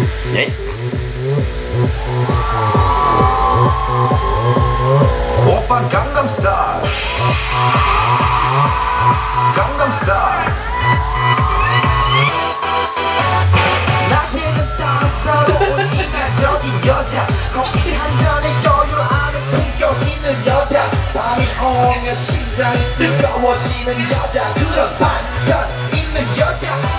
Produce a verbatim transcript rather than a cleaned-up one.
예? 오빤 강남스타일 강남스타일 낮에는 따사로운 인간적인 여자 커피 한 잔에 여유 아는 품격 있는 여자 밤이 오면 심장이 뜨거워지는 여자 그런 반전 있는 여자